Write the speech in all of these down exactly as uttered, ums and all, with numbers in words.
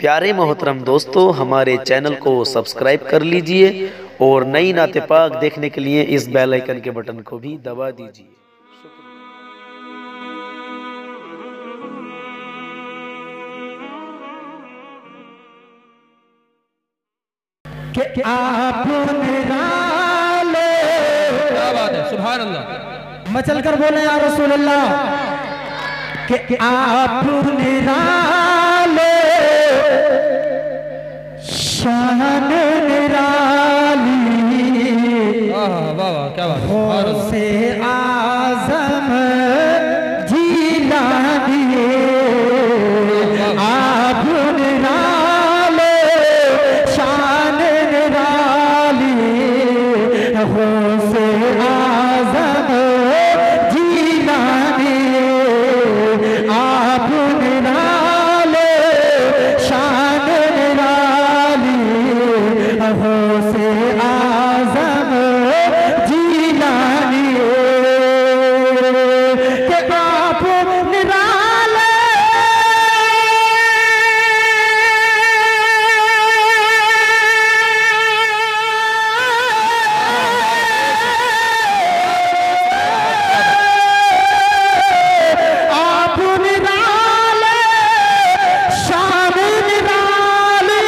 प्यारे मोहतरम दोस्तों, हमारे चैनल को सब्सक्राइब कर लीजिए और नई नाते पाक देखने के लिए इस बेल आइकन के बटन को भी दबा दीजिए। कि आप निराले, क्या बात है, सुभान अल्लाह। मचल कर बोले या रसूल अल्लाह कि आप निराले, शान निराली, वाह वाह वाह, क्या बात है, गौसे आज़म जीलानी, आप निराले, शान निराली, गौसे आज़म जीलानी, आप निराले, शान निराली, गौसे आज़म जीलानी, कि आप निराले, आप निराले, शान निराली,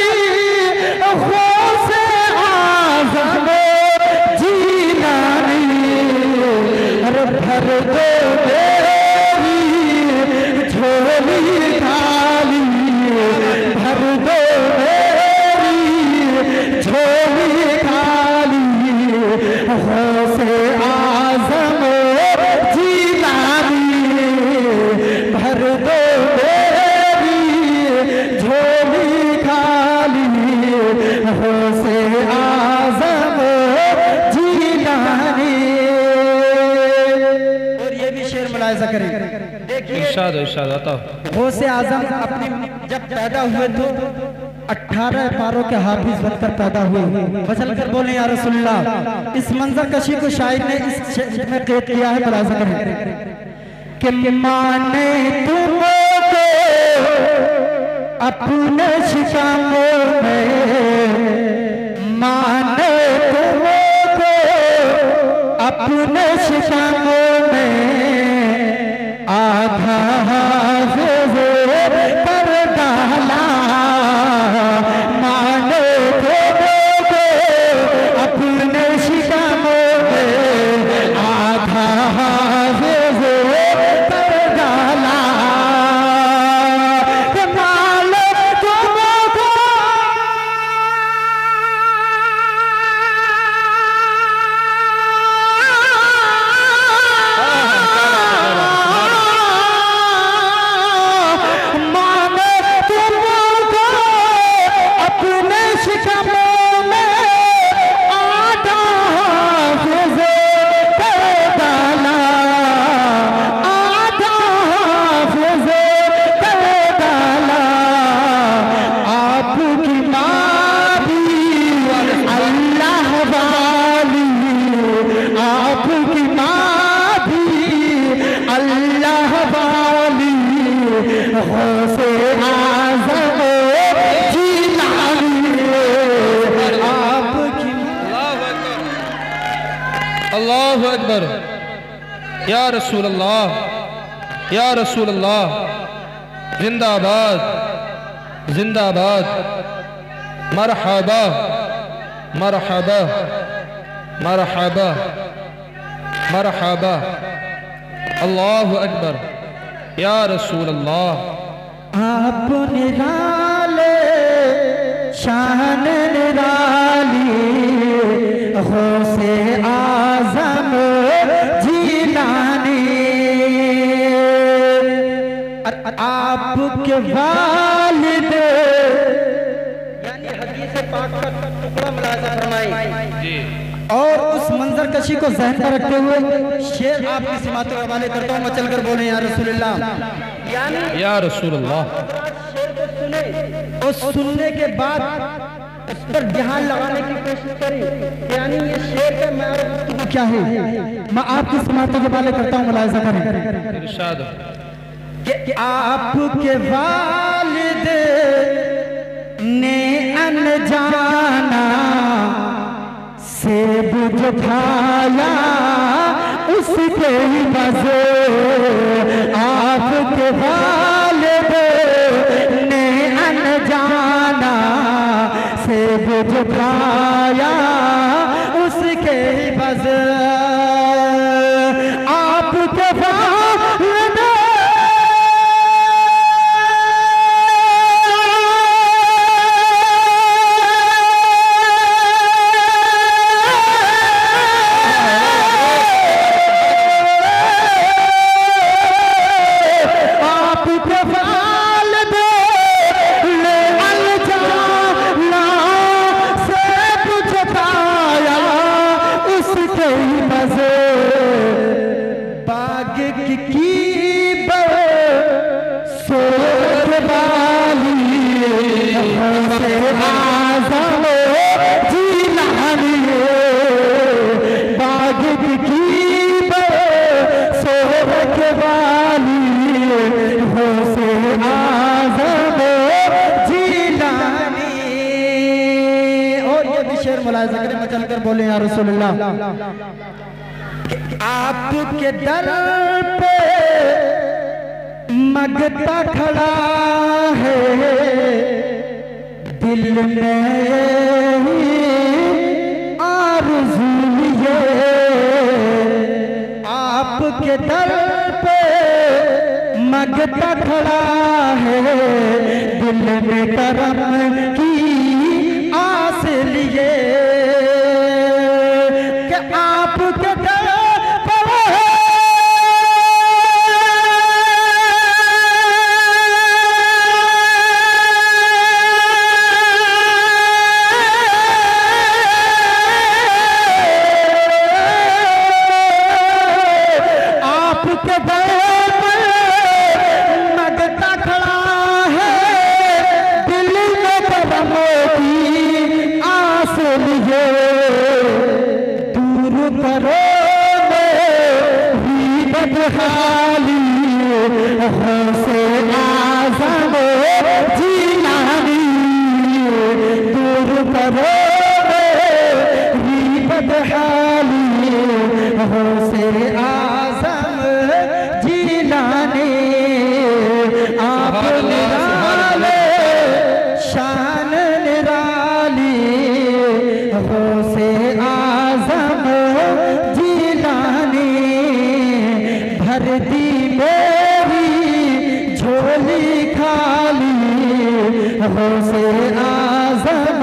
गौसे आज़म जीलानी, अरे भर दो मेरी झोली खाली, भर दो मेरी झोली खाली, गौसे आज़म जीलानी, भर दो मेरी झोली खाली, गौसे आज़म जीलानी। और ये भी शेर मुलाहिज़ा करें, देखिए इरशाद इरशाद आता। गौसे आज़म अपनी जब पैदा हुए तो अठारह पारों के हाफिज बनकर पैदा हुए। बचल कर बोले या रसूलल्लाह। इस मंजर कशी को शायर ने इस शेर में कैद किया है, मुलाहिज़ा करें कि माने तुमको अपने शिकामों में, माने तुमको अपने शिकामों में, आधा हाफ़िज़ कर डाला, माने तुमको अपने शिकामों में, आधा हाफ़िज़ कर डाला, कि माले तुमको माने तुमको अपने शिकमों में, आधा हाफ़िज़ कर डाला, आधा हाफ़िज़ कर डाला, आपकी माँ भी अल्लाह वाली, आपकी माँ भी अल्लाह वाली, गौसे आज़म जीलानी, आपकी अल्लाहु अकबर, या रसूल अल्लाह, या रसूल अल्लाह, जिंदाबाद जिंदाबाद, मरहबा मरहबा मरहबा मरहबा, अल्लाहु अकबर, या रसूल अल्लाह। आप निराले, शान निराली, गौसे आज़म जीलानी, आपके वालिद, यानी हदीस पाक का टुकड़ा मुलाहिज़ा फरमाई। और उस मंजर कशी को ज़हन में रखते हुए शेर आपकी सिमात के हवाले करता हूँ। मचल कर बोले या रसूलल्लाह, यानी या रसूल अल्लाह। शेर को सुने और सुनने के बाद उस पर ध्यान लगाने की कोशिश करी, यानी ये शेर का मारफ क्या है, मैं आपकी सिमात के हवाले करता हूँ, मुलाहिज़ा करें। इरशाद कि आपके वालिद छाया उसके ही बसे आपके वालिद ने अनजाना से बुझ खाया उसके ही बसे आपके वालिद बोले या रसूलुल्लाह आपके दर पे मगता खड़ा है दिल में आरज़ू ये आपके दर पे मगता खड़ा है दिल में करम की आस लिए आपके दर आपके दर मगता खड़ा है दिल में करम की आस लिए करो ही बदहाली से आज़म जीलानी दूर करो ही बदहाली से आज़म जीलानी आप निराले शान निराली से आज़म भर दी मेरी झोली खाली हो से आज़म